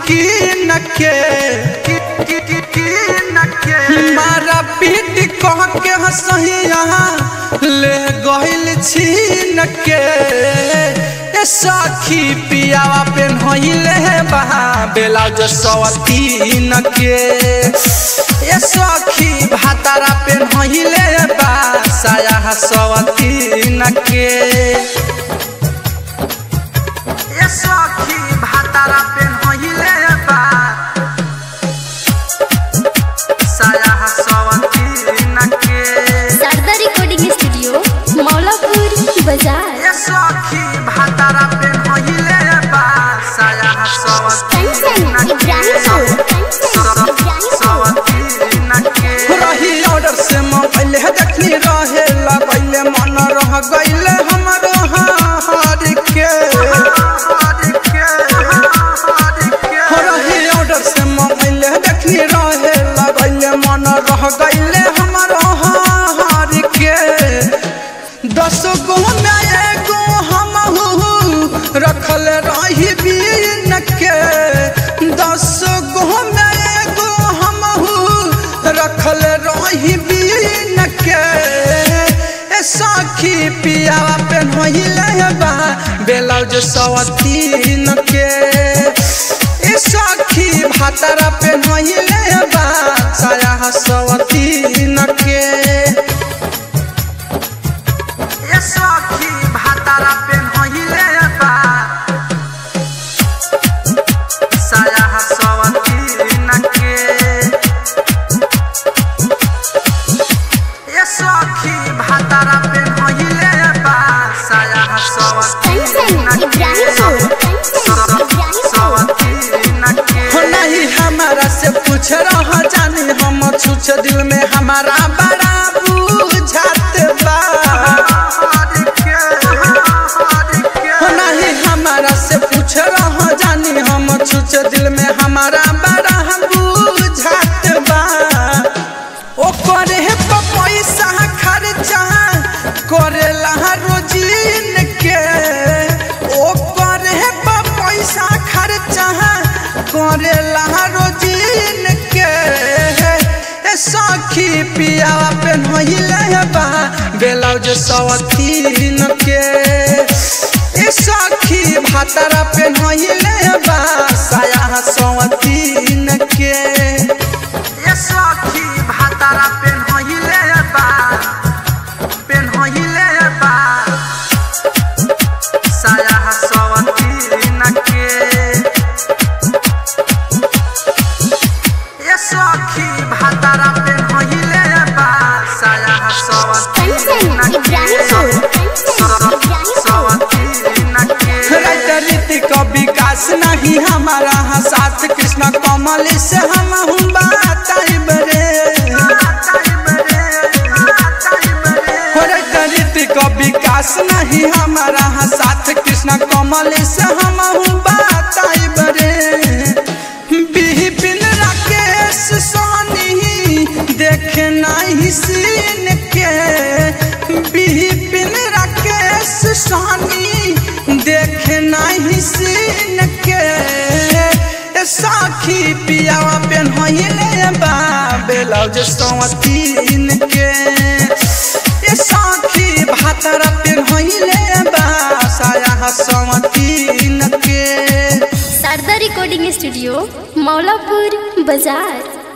मारा पीट कह के हंसहिया ले गइल छीन के सखी पियावा पेन्हइले बहा ब्लाउज 103 के सखी भातारा पेन्हइले बा साया 103 के सखी भातारा पेन्हइले बा साया 103 के शारदा रिकॉर्डिंग स्टूडियो मौलापुर बाजार सखी भातारा पेन्हइले बा साया 103 के रही ऑर्डर से मोबाइल देखनी रहे लगैले मन रह गइले हमरो हार के रही ऑर्डर से मोबाइल देखनी रहे लगैले मन रह गइले हमरो हार के 10 गो में एगो हमहू रखल रही बीन के 10 गो में एगो हमहू रखल रही बीन के सखी पियावा पेन्हइले बा ब्लाउज 103 के सखी भातारा पेन्हइले बा साया 103 के सखी भातारा पेन्हइले बा साया 103 के सखी भातारा पेन्हइले बा साया 103 के नहीं हमारा से पूछ रह जानी हम छुछ दिल में हमारा बड़ा बुझात बा नहीं हमारा से पूछ रह जानी हम छुछ दिल में हमारा बड़ा बुझात बा ओकरे पैसा खर्चा करेला रोजीन के ओकरे पैसा खर्चा करेला रोजीन के सखी पियावा पेन्हइले बा ब्लाउज 103 के सखी भातारा पेन्हइले बा साया 103 के सखी भातारा पेन्हइले बा साया 103 के सखी भातारा पेन्हइले बा साया 103 के रीतिक विकास नहीं हमारा साथ कृष्ण कमल से हम बताइब रे रीतिक विकास नहीं हमारा साथ कृष्ण कमल से हम बताइब रे बिपिन राकेश सोनी देखे नहीं सीन के बिपिन राकेश सोनी देखे नहीं सीन के सखी पियावा पेन्हइले बा ब्लाउज 103 के सखी भातारा पेन्हइले बा साया 103 के शारदा रिकॉर्डिंग स्टूडियो मौलापुर बाजार।